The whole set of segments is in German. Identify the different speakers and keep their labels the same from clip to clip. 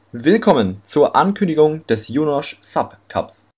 Speaker 1: Willkommen zur Ankündigung des Junosh Sub Cups.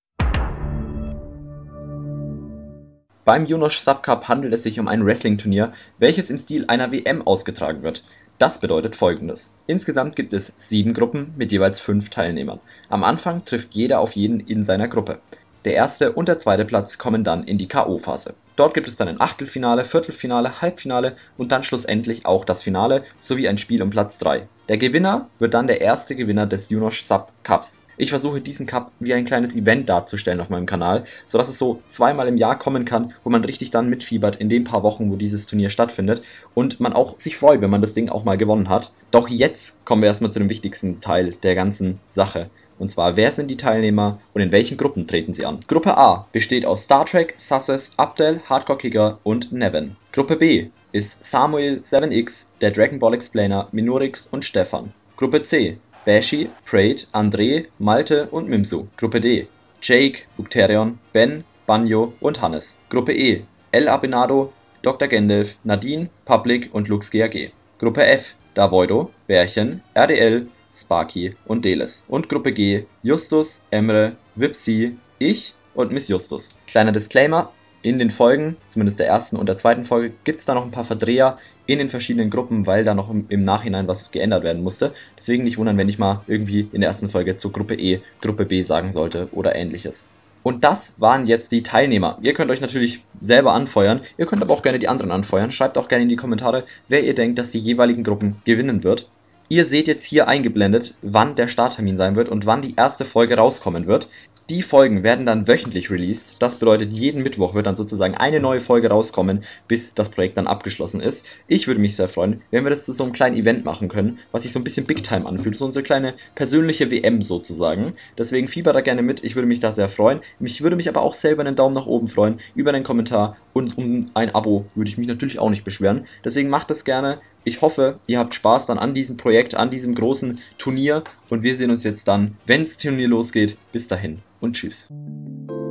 Speaker 1: Beim Junosh Sub Cup handelt es sich um ein Wrestling-Turnier, welches im Stil einer WM ausgetragen wird. Das bedeutet Folgendes: Insgesamt gibt es 7 Gruppen mit jeweils 5 Teilnehmern. Am Anfang trifft jeder auf jeden in seiner Gruppe. Der erste und der zweite Platz kommen dann in die K.O.-Phase. Dort gibt es dann ein Achtelfinale, Viertelfinale, Halbfinale und dann schlussendlich auch das Finale sowie ein Spiel um Platz 3. Der Gewinner wird dann der erste Gewinner des Junosh Sub Cups. Ich versuche diesen Cup wie ein kleines Event darzustellen auf meinem Kanal, sodass es so zweimal im Jahr kommen kann, wo man richtig dann mitfiebert in den paar Wochen, wo dieses Turnier stattfindet und man auch sich freut, wenn man das Ding auch mal gewonnen hat. Doch jetzt kommen wir erstmal zu dem wichtigsten Teil der ganzen Sache. Und zwar, wer sind die Teilnehmer und in welchen Gruppen treten sie an? Gruppe A besteht aus Star Trek, Susses, Abdel, Hardcore Kicker und Neven. Gruppe B ist Samuel, 7X, der Dragon Ball Explainer, Minorix und Stefan. Gruppe C: Bashi, Praid, André, Malte und Mimsu. Gruppe D: Jake, Ukterion, Ben, Banjo und Hannes. Gruppe E: El Abinado, Dr. Gandalf, Nadine, Public und Lux GAG. Gruppe F: Davoido, Bärchen, RDL, Sparky und Deles. Und Gruppe G: Justus, Emre, Vipsi, ich und Miss Justus. Kleiner Disclaimer: In den Folgen, zumindest der ersten und der zweiten Folge, gibt es da noch ein paar Verdreher in den verschiedenen Gruppen, weil da noch im Nachhinein was geändert werden musste. Deswegen nicht wundern, wenn ich mal irgendwie in der ersten Folge zu Gruppe E, Gruppe B sagen sollte oder ähnliches. Und das waren jetzt die Teilnehmer. Ihr könnt euch natürlich selber anfeuern, ihr könnt aber auch gerne die anderen anfeuern. Schreibt auch gerne in die Kommentare, wer ihr denkt, dass die jeweiligen Gruppen gewinnen wird. Ihr seht jetzt hier eingeblendet, wann der Starttermin sein wird und wann die erste Folge rauskommen wird. Die Folgen werden dann wöchentlich released. Das bedeutet, jeden Mittwoch wird dann sozusagen eine neue Folge rauskommen, bis das Projekt dann abgeschlossen ist. Ich würde mich sehr freuen, wenn wir das zu so einem kleinen Event machen können, was sich so ein bisschen Big Time anfühlt. So unsere kleine persönliche WM sozusagen. Deswegen fiebert da gerne mit. Ich würde mich da sehr freuen. Ich würde mich aber auch selber einen Daumen nach oben freuen, über einen Kommentar und um ein Abo würde ich mich natürlich auch nicht beschweren. Deswegen macht das gerne. Ich hoffe, ihr habt Spaß dann an diesem Projekt, an diesem großen Turnier und wir sehen uns jetzt dann, wenn das Turnier losgeht. Bis dahin und tschüss.